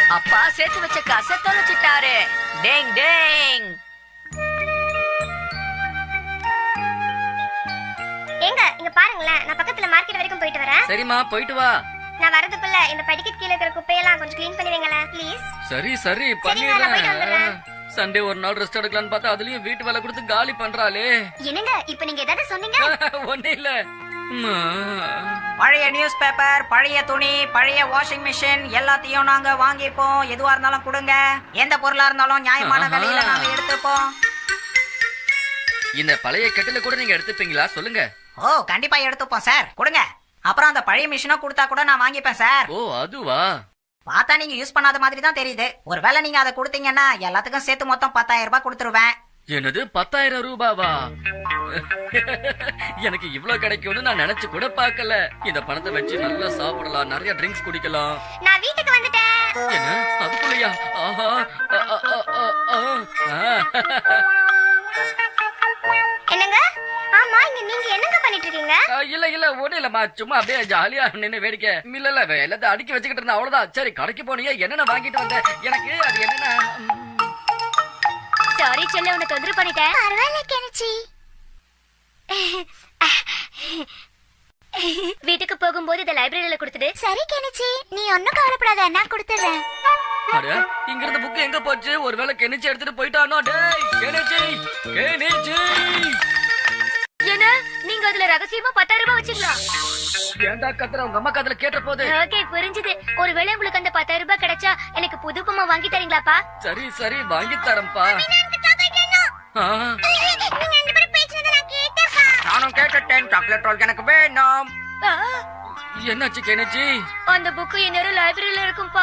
அப்பா சேர்த்து வச்ச காசை தொலைச்சிட்டாரு. Tang Tang. ஏங்க இங்க பாருங்களேன், நான் பக்கத்துல மார்க்கெட் வரைக்கும் போயிட்டு வரேன். சரிம்மா, போயிட்டு வா. நான் வரதுக்குள்ள இந்த படிக்கட் கீழ இருக்கிற குப்பையெல்லாம் கொஞ்சம் க்ளீன் பண்ணுவீங்களா ப்ளீஸ்? சரி சரி பண்ணிடுறேன். சண்டே ஒரு நாள் ரெஸ்ட் எடுக்கலாம்னு பார்த்தா அதுலயும் வீட்டு வேலை கொடுத்து காலி பண்றாளே. என்னங்க இப்ப நீங்க ஏதாவது சொன்னீங்க? ஒண்ணு இல்ல. பழைய நியூஸ் பேப்பர், பழைய துணி, பழைய வாஷிங் மிஷின் எல்லாத்தையும் நாங்க வாங்கிப்போம். எதுவா இருந்தாலும் கொடுங்க. எந்த பொருளா இருந்தாலும் நியாயமான விலையில நாங்க எடுத்துப்போம். இந்த பழைய கட்டில கூட நீங்க எடுத்துப்பீங்களா? சொல்லுங்க. ஓ கண்டிப்பா எடுத்துப்போம் சார், கொடுங்க. அப்புறம் அந்த பழைய மிஷினை கொடுத்தா கூட நான் வாங்கிப்பேன் சார். ஓ அதுவா? பார்த்தா நீங்க யூஸ் பண்ணாத மாதிரி தான் தெரியுது. ஒருவேளை நீங்க அதை கொடுத்தீங்கன்னா எல்லாத்துக்கும் சேர்த்து மொத்தம் 10,000 ரூபாய் கொடுத்துருவேன். என்னது 10,000 ரூபாவா? எனக்கு இவ்வளவு கிடைக்கும்னு நான் நினைச்சு கூட பார்க்கல. இந்த பணத்தை வச்சு நல்லா சாப்பிடலாம், நிறைய ட்ரிங்க்ஸ் குடிக்கலாம். நான் வீட்டுக்கு வந்துட்டேன். என்ன அதுக்குள்ளயா? ஆஹா. என்னங்க? ஆமா இங்க நீங்க என்னங்க பண்ணிட்டு இருக்கீங்க? இல்ல ஒண்ணு இல்லம்மா, சும்மா அப்படியே ஜாலியா நின்னு வேடிக்கை. இல்ல எல்லாத்தையும் அடுக்கி வச்சுக்கிட்டு இருந்தேன், அவ்வளவுதான். சரி கடைக்கு போனீங்க, என்னென்ன வாங்கிட்டு வந்த? எனக்கு அது என்னன்னா. சாரி செல்ல, உன்னை தொந்தரவு பண்ணிட்டேன். பரவாயில்ல கெனிச்சி. வீட்டுக்கு போகும்போது இத லைப்ரரியில கொடுத்துடு. சரி கெனிச்சி, நீ ஒன்னும் கவலைப்படாத, நான் கொடுத்துறேன். அட இங்க இருந்த புக் எங்க போச்சு? ஒருவேளை கெனிச்சி எடுத்துட்டு போயிட்டானோ? டேய் கெனிச்சி, கெனிச்சி. என்ன நீங்க அதுல ரகசியமா 10,000 ரூபாய் வச்சிக்கலாம்? ஏண்டா கத்துற? உங்க அம்மா காதுல கேட்ட போது. ஓகே புரிஞ்சுது. ஒருவேளை உங்களுக்கு அந்த 10,000 ரூபாய் கிடைச்சா எனக்கு புது பொம்மை வாங்கி தரீங்களாப்பா? சரி சரி வாங்கி தரேன்ப்பா. நானும் கேட்டுட்டேன், சாக்லேட் ரோல் எனக்கு வேணும். என்னாச்சு கெனிச்சி? அந்த புக் இன்னொரு லைப்ரரியில இருக்கும்பா.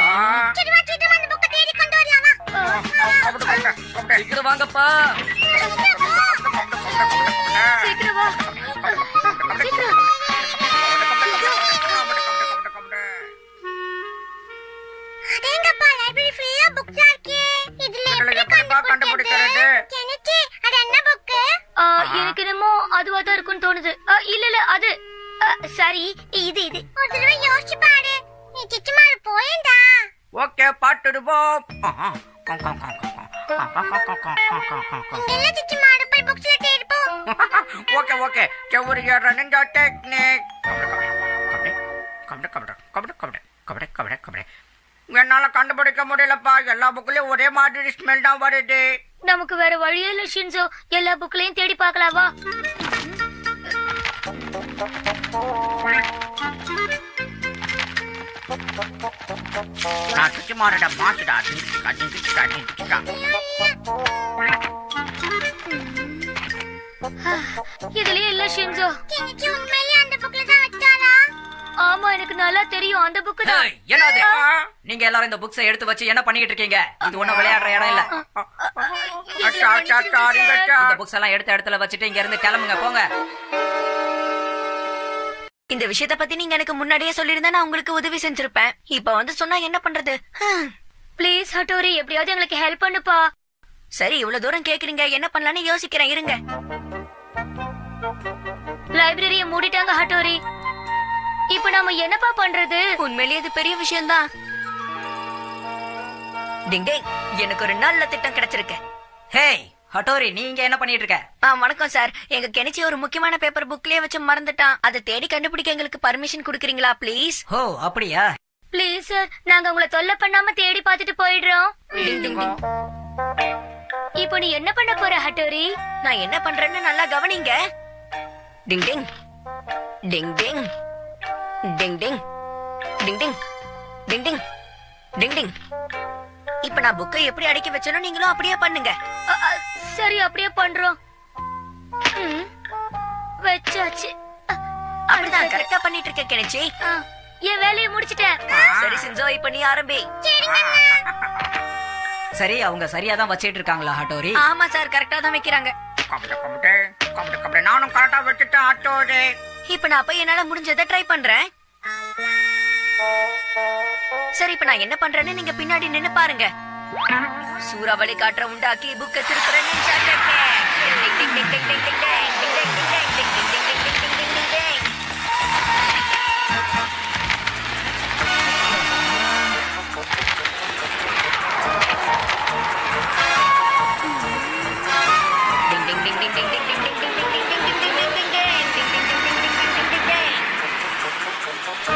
சீக்கிரம் வாங்கப்பா. சீக்கிரம் வா. சீக்கிரம். அதேங்கப்பா, லைப்ரரி ஃபுல்லா புக்ஸ் இருக்கே. இதுல எப்படி கண்டுபிடிக்கிறது? கெனிச்சி, அது என்ன புக்? எனக்கு என்னமோ அதுவா தான் இருக்கும்னு தோணுது. இல்ல அது சரி இது ஒரு தடவை யோசிச்சு பாரு. நீ சிச்சுமாரு போயேண்டா. ஓகே பாட்டுடுவோம். இல்ல சிச்சுமாரு போய் புக்ஸ்ல தேடுவோம். ஓகே ஓகே செவரு ஏறணும் டெக்னிக். என்னால கண்டுபிடிக்க முடியலப்பா. எல்லா புக்லயும் ஒரே மாதிரி ஸ்மெல் தான் வருது. நமக்கு வேற வழியே இல்ல ஷின்சோ. எல்லா புக்லயும் தேடி பார்க்கலாமா? நான் சுச்சுமாரோட மாசுடா. இதுலயே இல்ல ஷின்சோ. கெனிச்சி உண்மையிலேயே அந்த புக்ல தான் வச்சாரா? ஆமா எனக்கு நல்லா தெரியும், அந்த புக் தான். என்னது? நீங்க எல்லாரும் இந்த புக்ஸை எடுத்து வச்சு என்ன பண்ணிட்டு இருக்கீங்க? இது ஒண்ணும் விளையாடுற இடம் இல்ல. இந்த புக்ஸ் எல்லாம் எடுத்த இடத்துல வச்சுட்டு இங்க இருந்து கிளம்புங்க, போங்க. இந்த விஷயத்த பத்தி நீங்க எனக்கு முன்னாடியே சொல்லிருந்தா நான் உங்களுக்கு உதவி செஞ்சிருப்பேன். இப்ப வந்து சொன்னா என்ன பண்றது? ப்ளீஸ் ஹட்டோரி, எப்படியாவது எங்களுக்கு ஹெல்ப் பண்ணுப்பா. சரி இவ்வளவு தூரம் கேக்குறீங்க, என்ன பண்ணலாம்னு யோசிக்கிறேன், இருங்க. லைப்ரரிய மூடிட்டாங்க ஹட்டோரி. இப்ப நாம என்னப்பா பண்றது? உண்மையிலேயே இது பெரிய விஷயம்தான். டிங் டிங், எனக்கு ஒரு நல்ல திட்டம் கிடைச்சிருக்கு. ஹேய் ஹட்டோரி, நீங்க என்ன பண்ணிட்டு இருக்க? வணக்கம் சார். எங்க கெனிச்சி ஒரு முக்கியமான பேப்பர் புக்லயே வச்சு மறந்துட்டான். அதை தேடி கண்டுபிடிக்க எங்களுக்கு பர்மிஷன் குடுக்கறீங்களா ப்ளீஸ்? ஓ அப்படியா? ப்ளீஸ் சார், நாங்க உங்களை தொல்லை பண்ணாம தேடி பார்த்துட்டு போயிடுறோம். டிங் டிங் டிங். இப்போ நீ என்ன பண்ண போற ஹட்டோரி? நான் என்ன பண்றேன்னு நல்லா கவனிங்க. டிங் ding ding ding ding ding ding ding ding ding ding டிங். இப்ப நான் புக்கை எப்படி அடக்கி வச்சனோ நீங்களும் அப்படியே பண்ணுங்க. சரி அப்படியே பண்றோம். வச்சாச்சு. அப்படிதான் கரெக்டா பண்ணிட்டு இருக்க கெனிச்சி. என் வேலையை முடிச்சிட்டேன். சரி சின்சோ, இப்ப நீ ஆரம்பி. சரி, அவங்க சரியா தான் வச்சிட்டு இருக்காங்களா ஹட்டோரி? ஆமா சார், கரெக்டா தான் வைக்கிறாங்க. நானும் கரெக்டா வச்சுட்டேன் ஹட்டோரி. இப்ப நான் போய் என்னால முடிஞ்சதை ட்ரை பண்றேன். சரி இப்ப நான் என்ன பண்றேன்னு நீங்க பின்னாடி நின்னு பாருங்க. சூறாவளி காற்ற உண்டாக்கி புக்க திருப்புறேன்.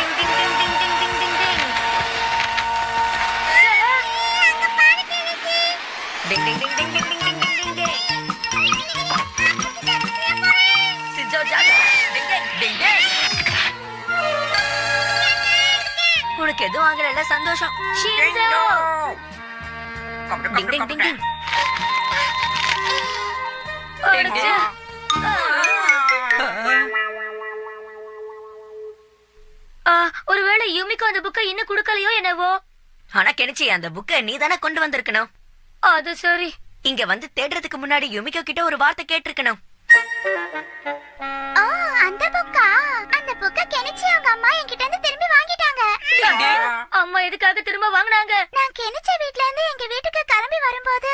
டிங் ding ding ding ding ding ding டிங். அங்க பாரு கெனிச்சி. டிங் ding ding ding ding ding ding ding டிங். சிஞ்சோ ஜாலி. டிங் டிங் டிங் டிங். உனக்கு எதுவும் ஆகல, சந்தோஷம். Shinzo. Ding ding ding ding. எங்க? ஒருவேளை யுமிக்கு அந்த புக்கை இன்னும் குடுக்கலையோ என்னவோ. ஆனா கெனிச்சி, அந்த புக்கை நீ தானே கொண்டு வந்திருக்கணும். அது சரி. இங்க வந்து தேடுறதுக்கு முன்னாடி யுமிகோ கிட்ட ஒரு வார்த்தை கேட்டிருக்கணும். அந்த புக்கா? அந்த புக்கை கெனிச்சி அவங்க அம்மா என்கிட்ட இருந்து திரும்பி வாங்கிட்டாங்க. அம்மா எதுக்காக திரும்ப வாங்குனாங்க? நான் கெனிச்சி வீட்ல இருந்து எங்க வீட்டுக்கு கிளம்பி வரும்போது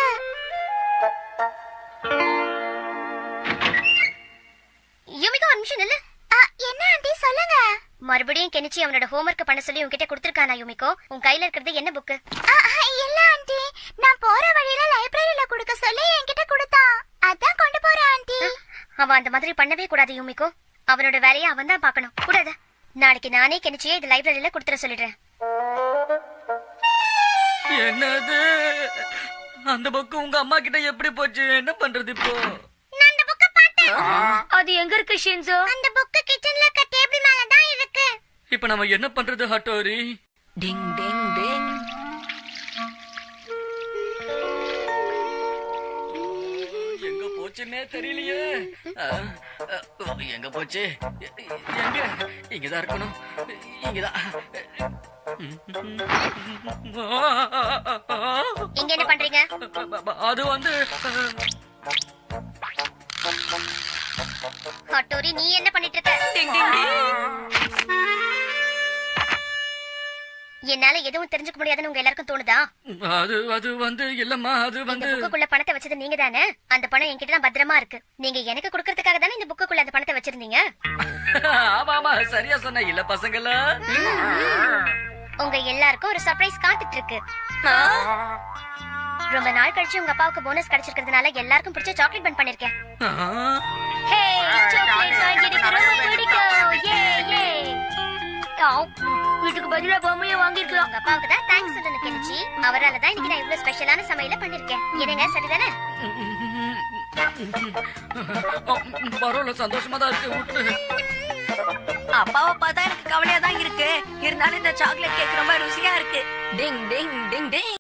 யுமிகோ ஒரு நிமிஷம் நில்லு. என்ன ஆண்டி சொல்லுங்க. மறுபடியும் கெனிச்சி அவனோட ஹோம்வொர்க் பண்ண சொல்லி உன்கிட்ட கொடுத்திருக்கானா யுமிகோ? உன் கையில இருக்கிறது என்ன புக்? இல்ல ஆண்டி, நான் போற வழியில லைப்ரரியில கொடுக்க சொல்லி என்கிட்ட கொடுத்தான். அதான் கொண்டு போறேன் ஆண்டி. அவன் அந்த மாதிரி பண்ணவே கூடாது யுமிகோ. அவனோட வேலையை அவன் தான் பார்க்கணும். கூடாது. நாளைக்கு நானே கெனிச்சியே இது லைப்ரரியில கொடுத்துற சொல்லிடுறேன். என்னது? அந்த புக்கு உங்க அம்மா கிட்ட எப்படி போச்சு? என்ன பண்றது இப்போ? நான் அந்த புக்க பார்த்தேன். அது எங்க இருக்கு ஷின்சோ? அந்த புக் கிச்சன்ல இருக்க டேபிள் மேல தான் இருக்கு. இப்ப நம்ம என்ன பண்றது ஹட்டோரி? டிங் டிங் டிங். எங்க போச்சுன்னே தெரியலையே. எங்க போச்சு? எங்க? இங்கதான் இருக்கணும். இங்கதான். இங்க என்ன பண்றீங்க? அது வந்து ஹட்டோரி, நீ என்ன பண்ணிட்டு இருக்க? டிங் டிங் டிங். என்னால எதுவும் தெரிஞ்சுக்க முடியாதுன்னு உங்க எல்லாருக்கும் தோணுதா? அது வந்து இல்லம்மா, அது இந்த வந்து புக்குக்குள்ள பணத்தை வச்சது நீங்க தானே? அந்த பணம் என்கிட்ட தான் பத்திரமா இருக்கு. நீங்க எனக்கு கொடுக்கறதுக்காக தானே இந்த புக்குக்குள்ள அந்த பணத்தை வச்சிருந்தீங்க. ஆமா ஆமா, சரியா சொன்ன. இல்ல பசங்களா, உங்க எல்லாருக்கும் ஒரு சர்ப்ரைஸ் காத்துட்டு இருக்கு. ரொம்ப நாள் கழிச்சு உங்க அப்பாவுக்கு போனஸ் கிடைச்சிருக்கிறதுனால எல்லாருக்கும் பிடிச்ச சாக்லேட் பன் பண்ணிருக்கேன். ஹே, சாக்லேட் பன் எனக்கு ரொம்ப பிடிக்கும். யே யே. வீட்டுக்கு பதிலா பொம்மையை வாங்கிருக்கலாம். உங்க அப்பாவுக்கு தான் தேங்க்ஸ் சொல்லணும் கெனிச்சி. அவரால தான் இன்னைக்கு நான் இவ்வளவு ஸ்பெஷலான சமையல பண்ணிருக்கேன். என்னங்க சரிதானே? பரவாயில்ல, சந்தோஷமா தான் இருக்கு. விட்டு. அப்பாவை பார்த்தா எனக்கு கவலையா தான் இருக்கு. இருந்தாலும் இந்த சாக்லேட் கேக் ரொம்ப ருசியா இருக்கு. டிங் டிங் டிங் டிங்.